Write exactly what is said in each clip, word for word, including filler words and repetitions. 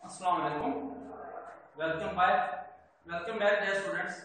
अस्सलाम वालेकुम, welcome back welcome back dear students.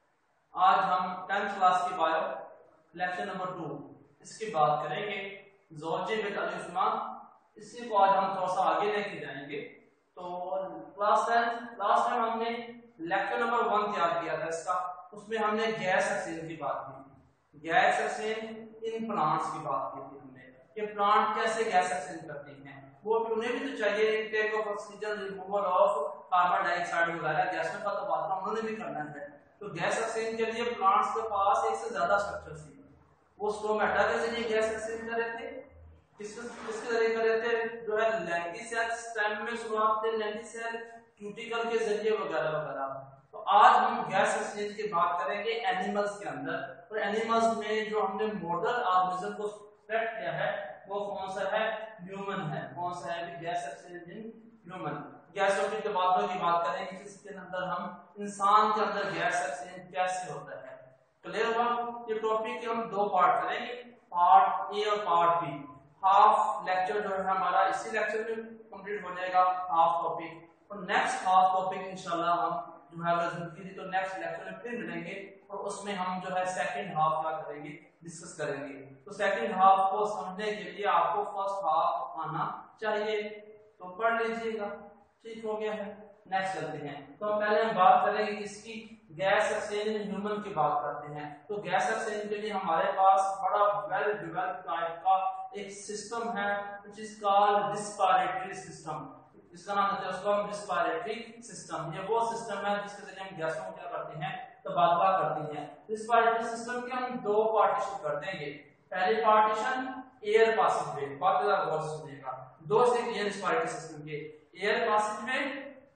आज हम टेंथ क्लास की बायो लेक्चर नंबर टू इसकी बात करेंगे, ज़ोलॉजी विद अली उस्मान। इसी को आज हम थोड़ा सा आगे लेके जाएंगे। तो क्लास टेंथ लास्ट टाइम हमने लेक्चर नंबर वन तैयार किया था इसका, उसमें हमने गैस एक्सचेंज की बात की थी, गैस एक्सचेंज इन प्लांट्स की बात की थी हमने कि प्लांट कैसे गैस एक्सचेंज करते हैं। वो उन्हें भी तो चाहिए intake of oxygen, removal of carbon dioxide वगैरह गैसों का तो बात उन्होंने भी करना है। तो गैस एक्सचेंज के लिए प्लांट्स के पास एक से ज्यादा स्ट्रक्चर्स थी। वो स्टोमेटा के जरिए गैस एक्सचेंज कर रहे थे, किसके किसके जरिए कर रहे थे, जो है लैंगी सेल स्टेम में शुरुआत थे, लैंगी सेल क्यूटिकल के जरिए वगैरह वगैरह। तो आज हम गैस एक्सचेंज की बात करेंगे एनिमल्स के अंदर, और एनिमल्स में जो हमने मॉडल ऑर्गेनिज्म को सेलेक्ट किया है वो कौन सा है, ह्यूमन है। कौन सा है भी गैस एक्सचेंज इन ह्यूमन। गैसों की बातों की बात करेंगे जिसके अंदर हम इंसान के अंदर गैस एक्सचेंज कैसे होता है। क्लियर हुआ? ये टॉपिक हम दो पार्ट करेंगे, पार्ट ए और पार्ट बी। हाफ लेक्चर जो है हमारा इसी लेक्चर में कंप्लीट हो जाएगा, हाफ टॉपिक, और नेक्स्ट हाफ टॉपिक इंशाल्लाह हम जो है जिंदगी तो नेक्स्ट लेक्चर में फिर मिलेंगे, और उसमें हम जो है सेकंड हाफ क्या करेंगे, डिस्कस करेंगे। तो सेकंड हाफ को समझने के लिए आपको फर्स्ट हाफ आना चाहिए, तो पढ़ लीजिएगा। ठीक हो गया है, नेक्स्ट चलते हैं। तो पहले हम बात करेंगे इसकी गैस एक्सचेंज इन ह्यूमन की बात करते हैं। तो गैस एक्सचेंज के लिए हमारे पास बड़ा वेल डेवलप्ड टाइप का एक सिस्टम है which is called respiratory system. इसका नाम है उसको हम रिस्पिरेटरी सिस्टम। ये वो सिस्टम है जिसके जरिए हम गैसों को क्या करते हैं, तबादला करते हैं। रिस्पिरेटरी सिस्टम के हम दो पार्टीशन कर देंगे। पहली पार्टीशन एयर पासिंग वे, बात जरा गौर से सुनिएगा। दो से एयर रिस्पिरेटरी सिस्टम के, air passing way,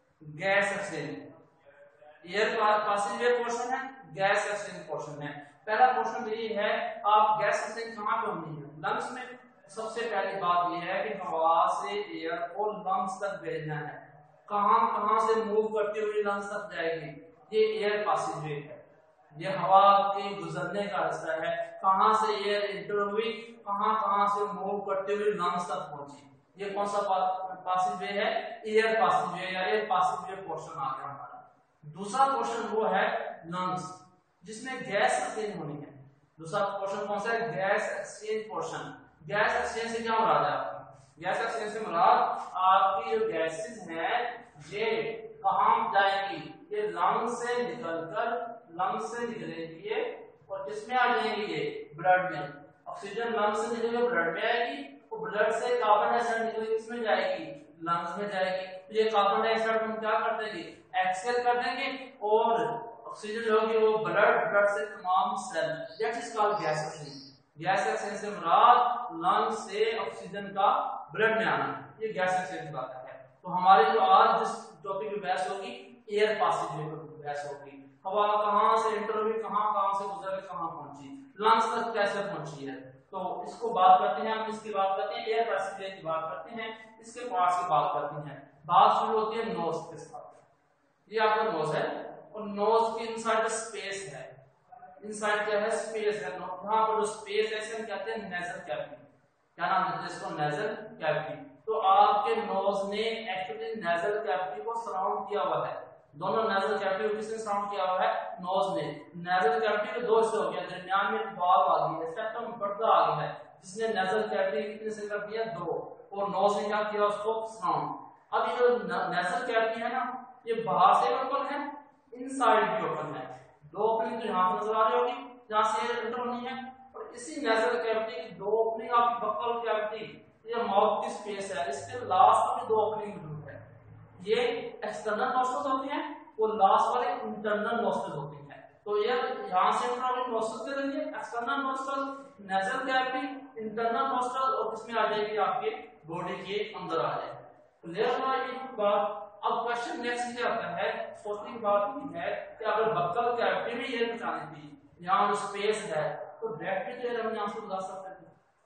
gas exchange. Air passing way portion है, गैस एक्सचेंज पोर्शन है। पहला पोर्शन ये है, आप गैस एक्सचेंज कहां पे होनी है, लंग्स में। सबसे पहली बात यह है कि हवा से एयर को लंग्स तक भेजना है। कहां कहां से मूव करती हुई लंग्स तक जाएगी, ये एयर पासिंग वे है, ये हवा के गुजरने का रास्ता है। कहां से एयर इंटर हुई, कहां कहां से मूव करते हुए लंग्स तक पहुंची, ये कौन सा पासिंग वे है, एयर पासिंग वे या एयर पासिंग वे पोर्शन आ गया हमारा। दूसरा पोर्शन वो है लंग्स, जिसमें गैस एक्सचेंज होनी है। दूसरा पोर्शन कौन सा है, gas exchange portion. Gas exchange से क्या मुराद है आपकी, गैस एक्सचेंज से मुराद आपकी जो गैसेस हैं ये कहां जाएंगी, ये लंग्स से निकलकर लंग्स से निकलेंगी ये, और किसमें आ जाएंगी, ये ब्लड में। ऑक्सीजन लंग्स से निकलेगी ब्लड में आएगी, और ब्लड से कार्बन डाइऑक्साइड निकलेगी किसमें जाएगी, लंग्स में जाएगी। तो ये कार्बन डाइऑक्साइड हम क्या कर देंगे, एक्सहेल कर देंगे, और ऑक्सीजन जो होगी वो ब्लड ब्लड से तमाम cell, that is called gas exchange. Gas exchange से मुराद लंग से ऑक्सीजन का ब्लड में आना, ये गैस एक्सचेंज की बात है। तो हमारी जो आज जिस टॉपिक पे बहस होगी, एयर पासिंग वे पर बहस होगी। हवा कहां से एंटर हुई, कहां कहां से गुजर के कहां पहुंची, लंग्स तक कैसे पहुंची है। तो इसको बात करते हैं हम, इसकी बात करते हैं, एयर पासिंग वे की बात करते हैं, इसके पार्ट्स की बात करते हैं। बात शुरू होती है नोज के साथ। ये आपका नोज है, और नोज के इनसाइड स्पेस है, इनसाइड क्या है, स्पेस है। यहाँ पर जो स्पेस है इसे हम कहते हैं नेजल कैविटी। क्या नाम देते हैं इसको, नेजल कैविटी। तो आपके नोज ने एक्चुअली नेजल कैविटी को सराउंड किया हुआ है। दोनों नेजल कैविटी को किसने सराउंड किया हुआ है, नोज ने। नेजल कैविटी के दो हिस्से हो गया, दरमियान में बाल आ गई है, सेप्टम पर्दा आ गया है, जिसने नेजल कैविटी कितने से कर दिया, दो, और नोज ने क्या किया, उसको सराउंड। अब ये जो नेजल कैविटी है ना, ये बाहर से ओपन है, इनसाइड भी ओपन है। दो ओपनिंग तो यहाँ नजर आ रही होगी जहां से एयर एंटर होनी है, और इसी नेजल कैविटी की दो ओपनिंग आपकी बक्कल कैविटी, ये माउथ की स्पेस है, इसके लास्ट में दो ओपनिंग मौजूद है। ये एक्सटर्नल नॉस्ट्रल्स होती हैं, वो लास्ट वाले इंटरनल नॉस्ट्रल्स होती हैं। तो ये यहां से एंटर होगी नॉस्ट्रल के जरिए, external nostril, nasal cavity, internal nostril, और किसमें आ जाएगी, आपके बॉडी के अंदर आ जाएगी। क्लियर हुआ ये बात। अब क्वेश्चन नेक्स्ट ये आता है, फोर्टीन बात ये है कि अगर बक्कल कैविटी में एयर पहुंचानी थी, यहाँ जो स्पेस है, तो डायरेक्टली एयर हम यहाँ से बुला सकते थे,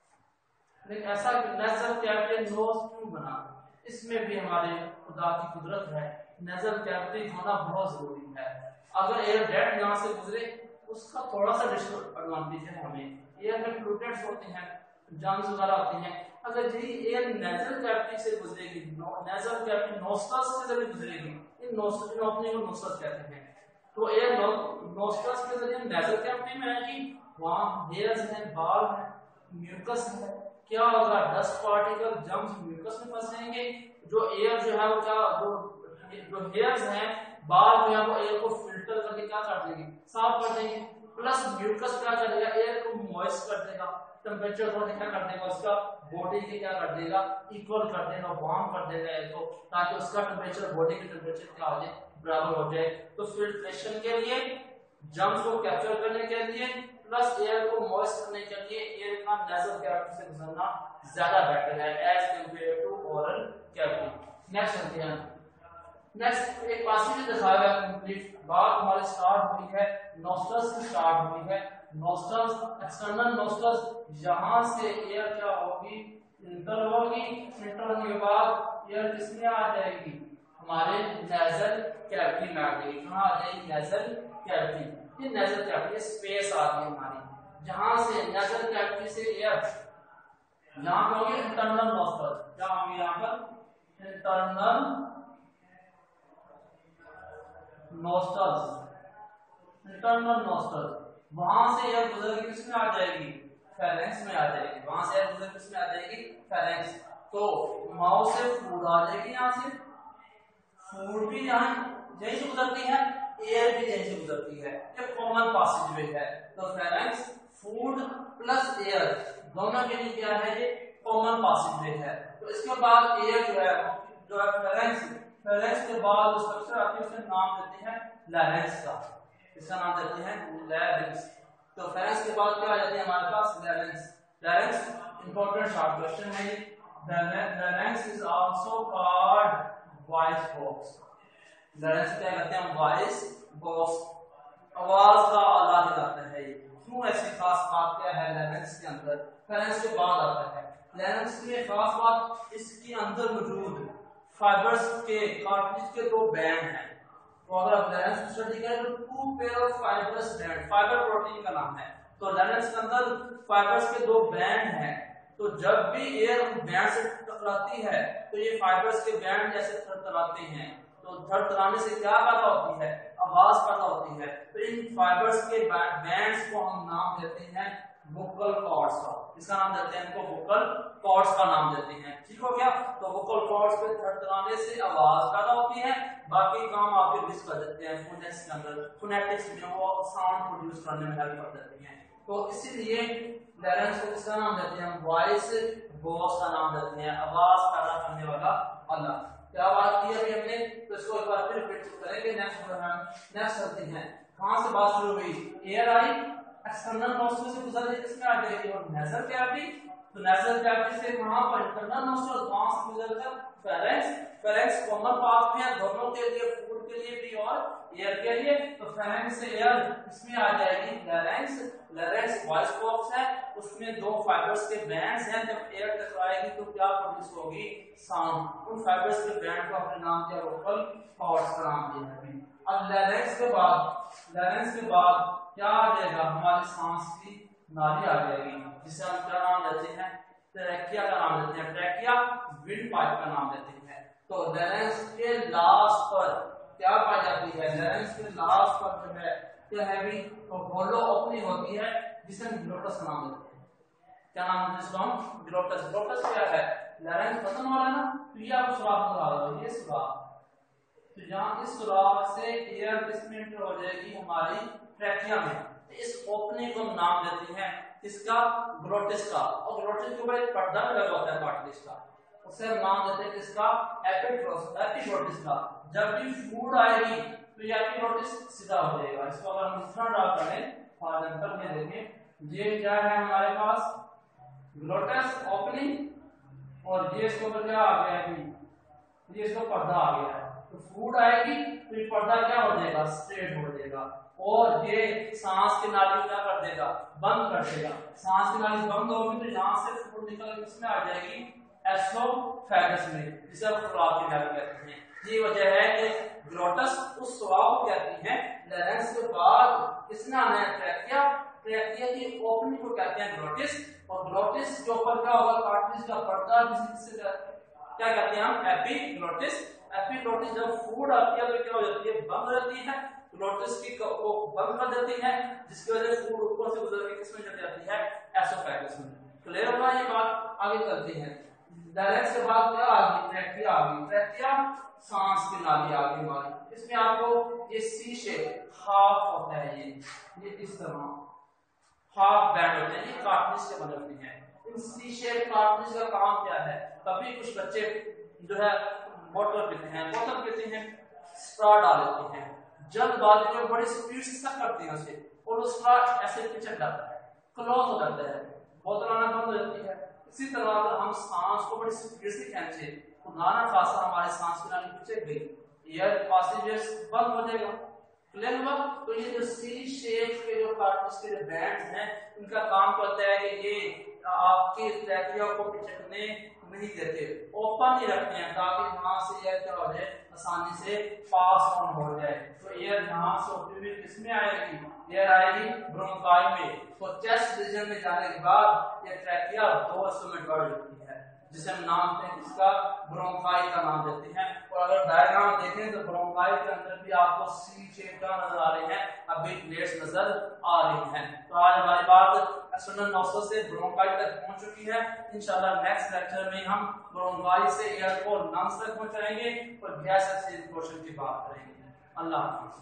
लेकिन ऐसा नेजल कैविटी नोज क्यों बना, इसमें भी हमारे खुदा की कुदरत है। नेजल कैविटी होना बहुत जरूरी है। अगर एयर डायरेक्ट यहाँ से गुजरे उसका थोड़ा सा डिसएडवांटेज है हमें, एयर में फ्लूइड्स होते हैं, जर्म्स वगैरह होते हैं। अगर यही एयर नेजल कैविटी से गुजरेगी, नेजल कैविटी नोस्ट्रल्स से जब गुजरेगी, इन नोस्ट्रल इन ओपनिंग को नोस्ट्रल्स कहते हैं। तो एयर नोस्ट्रल्स के जरिए नेजल कैविटी में आएगी, वहां हेयर्स हैं, बाल है, म्यूकस है, क्या होगा, डस्ट पार्टिकल जम्स म्यूकस में फंसेंगे। जो एयर जो है वो क्या जो जो हेयर्स हैं, बाल जो है वो एयर को फिल्टर करके क्या कर देंगे, साफ कर देंगे। प्लस म्यूकस क्या करेगा, एयर को मॉइस्ट कर देगा, टेम्परेचर को क्या कर देगा, उसका बॉडी के क्या कर देगा, इक्वल कर देगा, वार्म कर देगा एयर को, ताकि उसका टेम्परेचर बॉडी के टेम्परेचर क्या हो जाए, बराबर हो जाए। तो फिल्ट्रेशन के लिए, जर्म्स को कैप्चर करने के लिए, प्लस एयर को मॉइस्ट करने के लिए एयर का नेजल कैविटी से गुजरना ज्यादा बेटर है as compared to oral cavity. Next चलते हैं। नेक्स्ट एक पैसेज दिखाया गया कंप्लीट, बात हमारी स्टार्ट हुई है नोस्ट्रल्स से स्टार्ट हुई है। नोस्ट्रल्स, एक्सटर्नल नोस्ट्रल्स, यहां से एयर क्या होगी, इंटर होगी, इंटर होने के बाद एयर किसमें आ जाएगी, हमारे नेजल कैविटी में आ जाएगी। कहां आ जाएगी, नेजल कैविटी। ये नेजल कैविटी स्पेस आ गई हमारी, जहां से नेजल कैविटी से एयर यहां पे होगी इंटरनल नोस्ट्रल, क्या होंगे यहाँ पर, इंटरनल नोस्ट्रल्स, इंटरनल नोस्ट्रल, वहां से एयर गुजर के किसमें आ जाएगी, फेरेंक्स में आ जाएगी। वहां से एयर गुजर किसमें आ जाएगी, फेरेंक्स। तो माउथ से फूड आ जाएगी, यहाँ से फूड भी यहाँ यहीं से गुजरती है, एयर भी यहीं से गुजरती है, ये कॉमन पासेजवे है। तो फेरेंक्स, फूड प्लस एयर दोनों के लिए क्या है, ये कॉमन पासेजवे है। तो इसके बाद एयर जो है जो है फेरेंक्स, फेरेंक्स के बाद जो स्ट्रक्चर आती है उसका नाम देते हैं लैरिंक्स का, इसका नाम देते हैं लैरिंक्स। तो फेरेंक्स के बाद क्या आ जाती है हमारे पास, larynx. Larynx important short question है ये। Larynx is also called voice box. Larynx क्या कहते हैं, वॉइस बॉक्स, आवाज का आला कहलाता है ये। क्यों ऐसी खास बात क्या है लैरिंक्स के अंदर, फेरेंक्स के बाद आता है। लैरिंक्स की खास बात, इसके अंदर मौजूद फाइबर्स के, कार्टिलेज के दो बैंड हैं। तो अगर आप लैरिंक्स स्टडी करें तो two pair of fibres band, fibre protein का नाम है। तो लैरिंक्स के अंदर फाइबर्स के दो बैंड हैं। तो जब भी एयर उन बैंड से टकराती है तो ये फाइबर्स के बैंड जैसे थरथराते हैं। तो थरथराने से क्या पैदा होती है, आवाज पैदा होती है। तो इन फाइबर्स के बैंड्स को हम नाम देते हैं वोकल कॉर्ड्स का। इसका नाम देते हैं, इनको वोकल कॉर्ड्स का नाम देते हैं। ठीक हो गया। तो वोकल कॉर्ड्स पे थरथराने से आवाज पैदा होती है, बाकी काम आपके मिस कर देते हैं फोनेटिक्स के अंदर, फोनेटिक्स में वो साउंड प्रोड्यूस करने में हेल्प कर देती हैं। तो इसीलिए लैरिंक्स को किसका नाम देते हैं, वॉइस बॉक्स का नाम देते हैं, आवाज पैदा करने वाला आला। क्या बात की अभी हमने, तो इसको एक बार फिर रिपीट करेंगे। नेक्स्ट नेक्स्ट चलते हैं। कहां से बात शुरू हुई, एयर आई एक्सटर्नल नोस्ट्रल से गुजर के किसमें आ जाएगी, और नेजल कैविटी। तो नेजल कैविटी से वहां पर इंटरनल नोस्ट्रल, वहां से गुजरकर फेरेंक्स। फेरेंक्स कॉमन पाथ में है दोनों के लिए, फूड के लिए भी और एयर के लिए। तो फेरेंक्स से एयर इसमें आ जाएगी लैरिंक्स। लैरिंक्स वॉइस बॉक्स है, उसमें दो फाइबर्स के बैंड्स हैं। जब एयर टकराएगी तो क्या प्रोड्यूस होगी, साउंड। उन फाइबर्स के बैंड को अपने नाम दिया वोकल कॉर्ड्स का नाम दिया है। अब लैरिंक्स के बाद लैरिंक्स के बाद क्या आ जाएगा, हमारी सांस की नाली आ जाएगी, जिसे हम क्या नाम देते हैं, ट्रैकिया का नाम देते हैं। ट्रैकिया विंड पाइप का नाम देते हैं। तो लैरिंक्स के लास्ट पर क्या पाई जाती है, लैरिंक्स के लास्ट पर जो है क्या है भी, तो होलो ओपनिंग होती है, जिसे हम ग्लोटस का नाम देते हैं। क्या नाम है इसका, ग्लोटस। ग्लोटस क्या है, लैरिंक्स खत्म हो रहा है ना, तो ये आप सुराख लगा दो, ये सुराख। तो जहां इस सुराख से एयर किसमें एंटर हो जाएगी, हमारी ट्रैकिया में। इस ओपनिंग को नाम देते हैं किसका, ग्लोटिस का। और ग्लोटिस के ऊपर एक पर्दा लगा होता है कार्टिलेज का, उसे हम नाम देते हैं किसका, एपिग्लोटिस का। जब भी फूड आएगी तो ये एपिग्लोटिस सीधा हो जाएगा। इसको अगर हम इस तरह ड्रा करें, फॉर एग्जांपल में देखें, ये क्या है हमारे पास, ग्लोटिस ओपनिंग, और ये इसके ऊपर क्या आ गया है, ये इसका पर्दा आ गया है। तो फूड आएगी तो ये पर्दा क्या हो जाएगा, स्ट्रेट हो जाएगा, और ये सांस की नाली क्या कर देगा, बंद कर देगा। सांस की नाली बंद होगी तो यहाँ से फूड निकल के किसमें आ जाएगी, एसोफेगस में, जिसे हम खुराक की नाली कहते हैं। ये वजह है कि ग्लोटस उस सुराख को कहती है। लैरिंक्स के बाद किसने आना है, ट्रैकिया। ट्रैकिया की ओपनिंग को कहते हैं ग्लोटिस, और ग्लोटिस के ऊपर क्या होगा, कार्टिलेज का पर्दा, जिसे क्या कहते हैं हम, एपिग्लोटिस। एपिग्लोटिस जब फूड आती है तो क्या हो जाती है, बंद रहती है, ग्लोटिस की को बंद कर देती है, जिसकी वजह से फूड ऊपर से गुजर के किसमें चली जाती है, एसोफेगस में। क्लियर होगा ये बात, आगे चलते हैं। डायरेक्ट से बात क्या आ गई, ट्रैकिया आ गई। ट्रैकिया सांस की नाली आ गई हमारी, इसमें आपको ये सी शेप हाफ होता है, ये ये इस तरह हाफ बैंड होते हैं, ये कार्टिलेज से बने होते हैं। इन सी शेप कार्टिलेज का काम क्या है, कभी कुछ बच्चे जो है बोतल पीते हैं, बोतल पीते हैं, स्ट्रॉ डाल देते हैं, जल्दबाजी में बड़ी स्पीड से सक करते हैं उसे, और वो स्ट्रॉ ऐसे पिचक जाता है, क्लोज हो जाता है, बोतल आना बंद हो जाती है। इसी तरह अगर हम सांस को बड़ी स्पीड से खींचे तो नाना खासा हमारे सांस की नाली पिचक गई, एयर पासेजेस बंद हो जाएगा। क्लियर हुआ? तो ये जो सी शेप के जो कार्टिलेज के जो बैंड्स हैं, इनका काम करता है कि ये आपके ट्रैकिया को पिचकने नहीं देते, ओपन ही रखते हैं, ताकि यहाँ से एयर क्या हो जाए, आसानी से पास ऑन हो जाए। तो एयर यहाँ से होती हुई किसमें आएगी, एयर आएगी ब्रोंकाई में। तो चेस्ट रीजन में जाने के बाद ये ट्रैकिया दो हिस्सों में डिवाइड होती है, जिसे हम नाम देते हैं किसका, ब्रोंकाई का नाम देते हैं। और अगर डायग्राम देखें तो ब्रोंकाई के अंदर भी आपको सी शेप का नजर आ रहे हैं, अभी प्लेट्स नजर आ रही हैं। तो आज हमारी बात एक्सटर्नल नोस्ट्रल से ब्रोंकाई तक पहुंच चुकी है। इंशाल्लाह नेक्स्ट लेक्चर में हम ब्रोंकाई से एयर को लंग्स तक पहुंचाएंगे और गैस एक्सचेंज पोर्शन की बात करेंगे। अल्लाह हाफ़िज़।